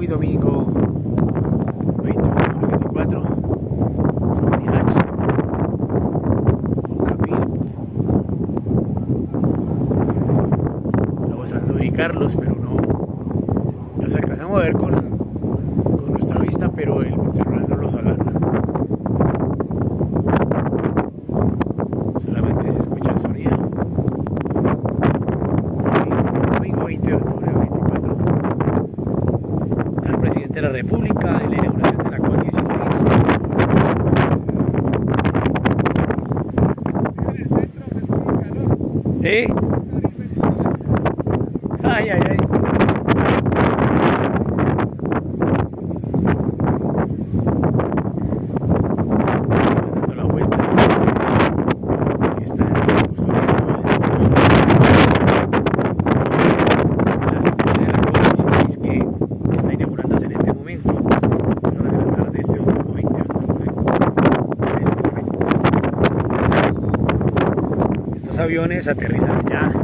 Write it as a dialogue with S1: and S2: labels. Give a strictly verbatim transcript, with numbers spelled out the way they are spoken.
S1: Hoy domingo veintiuno de veinticuatro, sobre H, estamos hablando de Carlos, pero no nos alcanzamos a ver con, con nuestra vista, pero el celular no los alarma. Solamente se escucha el sonido. Domingo veinte de octubre de veinticuatro, al presidente de la República en la inauguración de la COP dieciséis. ¿Eh? Ay, ay, ay. Dando la vuelta. Está justo las de la COP dieciséis que está inaugurándose en este momento. Es hora de la tarde de este domingo veinte de octubre. Estos aviones aterrizan ya